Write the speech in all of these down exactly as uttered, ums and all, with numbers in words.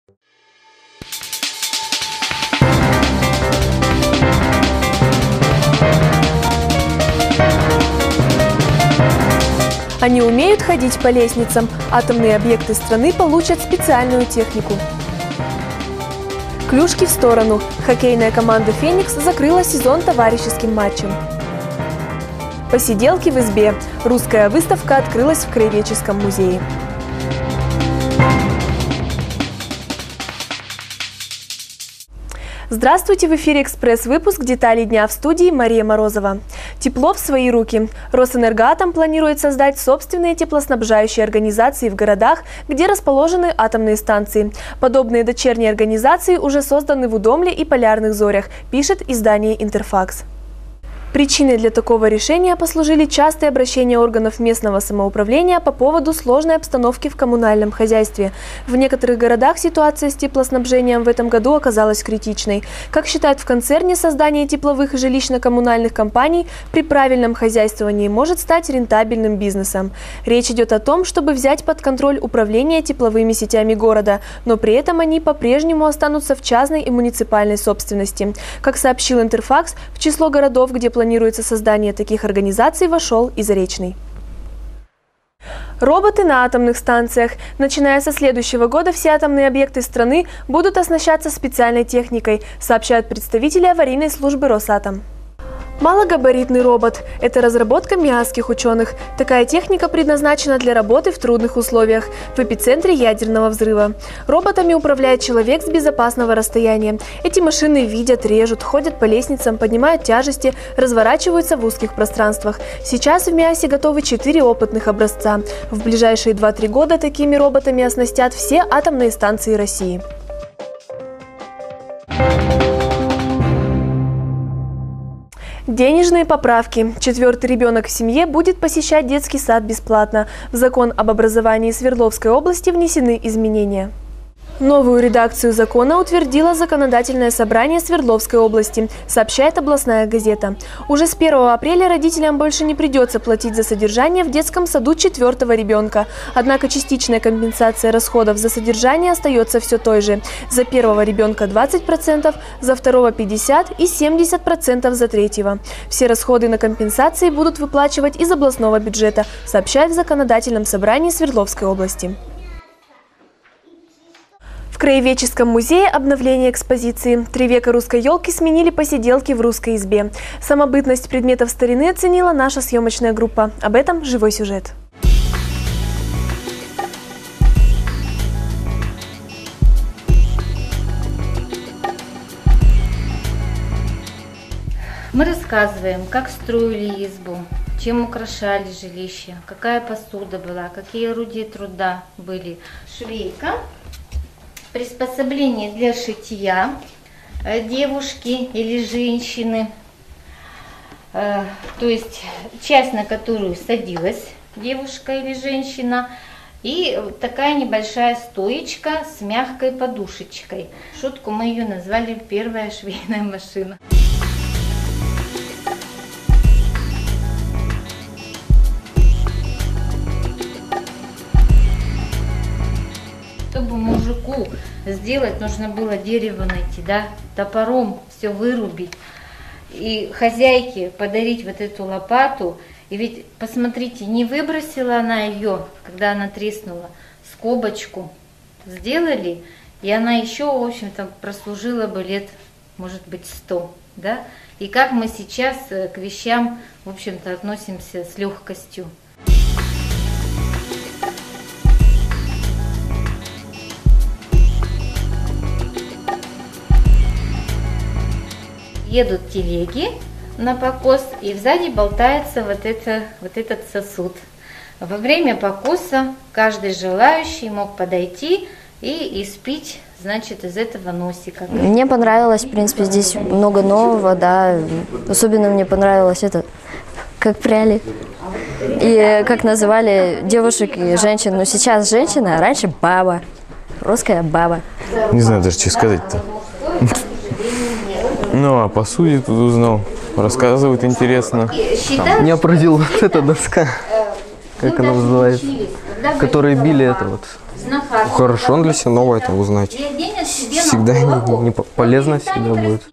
Они умеют ходить по лестницам. Атомные объекты страны получат специальную технику. Клюшки в сторону. Хоккейная команда «Феникс» закрыла сезон товарищеским матчем. Посиделки в избе. Русская выставка открылась в Краеведческом музее. Здравствуйте! В эфире экспресс-выпуск «Детали дня», в студии Мария Морозова. Тепло в свои руки. Росэнергоатом планирует создать собственные теплоснабжающие организации в городах, где расположены атомные станции. Подобные дочерние организации уже созданы в Удомле и Полярных Зорях, пишет издание «Интерфакс». Причиной для такого решения послужили частые обращения органов местного самоуправления по поводу сложной обстановки в коммунальном хозяйстве. В некоторых городах ситуация с теплоснабжением в этом году оказалась критичной. Как считают в концерне, создание тепловых и жилищно-коммунальных компаний при правильном хозяйствовании может стать рентабельным бизнесом. Речь идет о том, чтобы взять под контроль управление тепловыми сетями города, но при этом они по-прежнему останутся в частной и муниципальной собственности. Как сообщил Интерфакс, в число городов, где планируется создание таких организаций, вошел и Заречный. Роботы на атомных станциях. Начиная со следующего года все атомные объекты страны будут оснащаться специальной техникой, сообщают представители аварийной службы Росатом. Малогабаритный робот – это разработка миасских ученых. Такая техника предназначена для работы в трудных условиях, в эпицентре ядерного взрыва. Роботами управляет человек с безопасного расстояния. Эти машины видят, режут, ходят по лестницам, поднимают тяжести, разворачиваются в узких пространствах. Сейчас в МИАСе готовы четыре опытных образца. В ближайшие два-три года такими роботами оснастят все атомные станции России. Денежные поправки. Четвертый ребенок в семье будет посещать детский сад бесплатно. В закон об образовании Свердловской области внесены изменения. Новую редакцию закона утвердило Законодательное собрание Свердловской области, сообщает областная газета. Уже с первого апреля родителям больше не придется платить за содержание в детском саду четвертого ребенка. Однако частичная компенсация расходов за содержание остается все той же. За первого ребенка двадцать процентов, за второго пятьдесят процентов и семьдесят процентов за третьего. Все расходы на компенсации будут выплачивать из областного бюджета, сообщает в Законодательном собрании Свердловской области. В Краеведческом музее обновление экспозиции. Три века русской елки сменили посиделки в русской избе. Самобытность предметов старины оценила наша съемочная группа. Об этом живой сюжет. Мы рассказываем, как строили избу, чем украшали жилище, какая посуда была, какие орудия труда были. Швейка. Приспособление для шитья девушки или женщины, то есть часть, на которую садилась девушка или женщина, и такая небольшая стоечка с мягкой подушечкой. В шутку мы ее назвали «Первая швейная машина». Чтобы мужику сделать, нужно было дерево найти, да, топором все вырубить. И хозяйке подарить вот эту лопату. И ведь, посмотрите, не выбросила она ее, когда она треснула, скобочку сделали, и она еще, в общем-то, прослужила бы лет, может быть, сто, да. И как мы сейчас к вещам, в общем-то, относимся с легкостью. Едут телеги на покос, и сзади болтается вот, это, вот этот сосуд. Во время покоса каждый желающий мог подойти и испить, значит, из этого носика. Мне понравилось, в принципе, здесь много нового, да. Особенно мне понравилось это, как пряли. И как называли девушек и женщин. Но сейчас женщина, а раньше баба. Русская баба. Не знаю даже, что сказать-то. Ну, а посуде тут узнал. Рассказывают интересно. Меня поразила вот эта доска, как она называется, которые били это вот знахарство. Хорошо для себя новое это узнать. И оденет себе на Всегда голову, не, не по- полезно и станет всегда будет.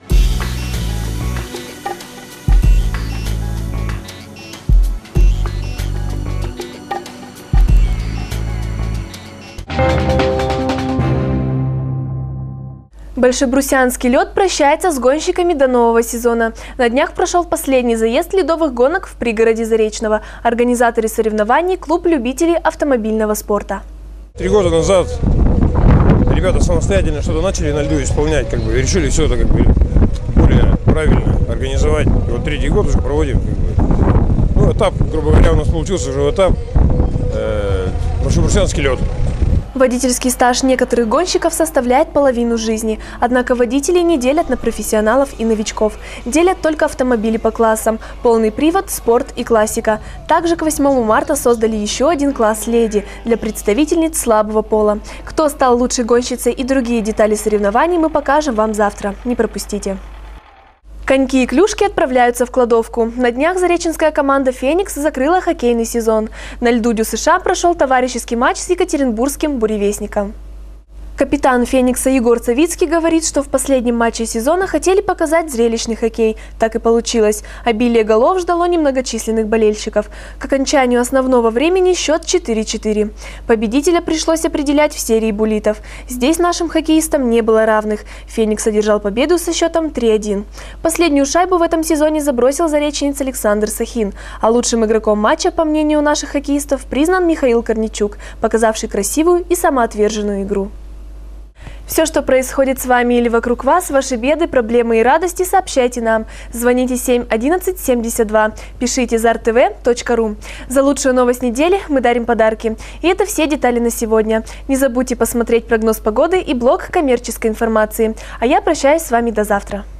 Большебрусянский лед прощается с гонщиками до нового сезона. На днях прошел последний заезд ледовых гонок в пригороде Заречного. Организаторы соревнований – клуб любителей автомобильного спорта. Три года назад ребята самостоятельно что-то начали на льду исполнять, как бы, и решили все это как бы более правильно организовать. И вот третий год уже проводим. Как бы. Ну, этап, грубо говоря, у нас получился уже этап э, Большебрусянский лед. Водительский стаж некоторых гонщиков составляет половину жизни. Однако водители не делят на профессионалов и новичков. Делят только автомобили по классам – полный привод, спорт и классика. Также к восьмому марта создали еще один класс «Леди» для представительниц слабого пола. Кто стал лучшей гонщицей и другие детали соревнований мы покажем вам завтра. Не пропустите. Коньки и клюшки отправляются в кладовку. На днях зареченская команда «Феникс» закрыла хоккейный сезон. На льду ДЮСШ прошел товарищеский матч с екатеринбургским «Буревестником». Капитан «Феникса» Егор Савицкий говорит, что в последнем матче сезона хотели показать зрелищный хоккей. Так и получилось. Обилие голов ждало немногочисленных болельщиков. К окончанию основного времени счет четыре-четыре. Победителя пришлось определять в серии буллитов. Здесь нашим хоккеистам не было равных. «Феникс» одержал победу со счетом три-один. Последнюю шайбу в этом сезоне забросил зареченец Александр Сахин. А лучшим игроком матча, по мнению наших хоккеистов, признан Михаил Корничук, показавший красивую и самоотверженную игру. Все, что происходит с вами или вокруг вас, ваши беды, проблемы и радости, сообщайте нам. Звоните семь одиннадцать семьдесят два, пишите зар тэ вэ точка ру. За лучшую новость недели мы дарим подарки. И это все детали на сегодня. Не забудьте посмотреть прогноз погоды и блог коммерческой информации. А я прощаюсь с вами до завтра.